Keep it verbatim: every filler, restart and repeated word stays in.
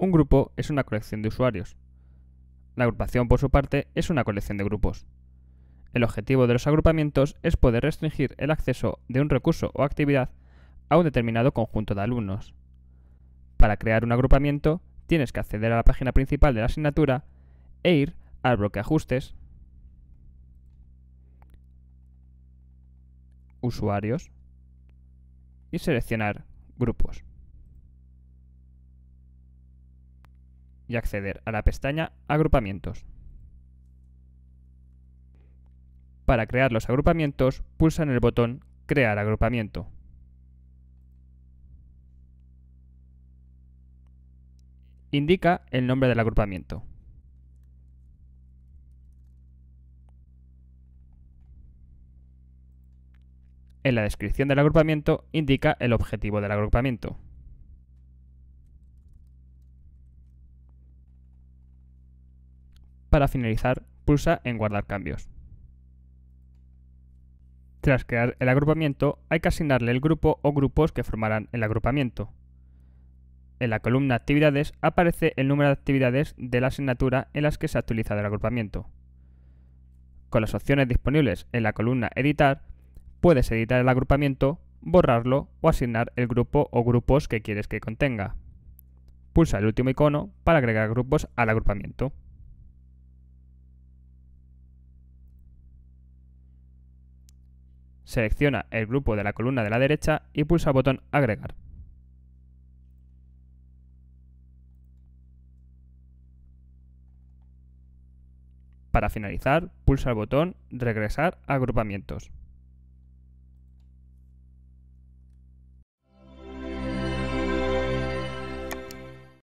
Un grupo es una colección de usuarios. La agrupación, por su parte, es una colección de grupos. El objetivo de los agrupamientos es poder restringir el acceso de un recurso o actividad a un determinado conjunto de alumnos. Para crear un agrupamiento, tienes que acceder a la página principal de la asignatura e ir al bloque Ajustes, Usuarios y seleccionar Grupos. Y acceder a la pestaña Agrupamientos. Para crear los agrupamientos, pulsa en el botón Crear agrupamiento. Indica el nombre del agrupamiento. En la descripción del agrupamiento indica el objetivo del agrupamiento. Para finalizar, pulsa en Guardar cambios. Tras crear el agrupamiento, hay que asignarle el grupo o grupos que formarán el agrupamiento. En la columna Actividades aparece el número de actividades de la asignatura en las que se ha actualizado el agrupamiento. Con las opciones disponibles en la columna Editar, puedes editar el agrupamiento, borrarlo o asignar el grupo o grupos que quieres que contenga. Pulsa el último icono para agregar grupos al agrupamiento. Selecciona el grupo de la columna de la derecha y pulsa el botón Agregar. Para finalizar, pulsa el botón Regresar a agrupamientos.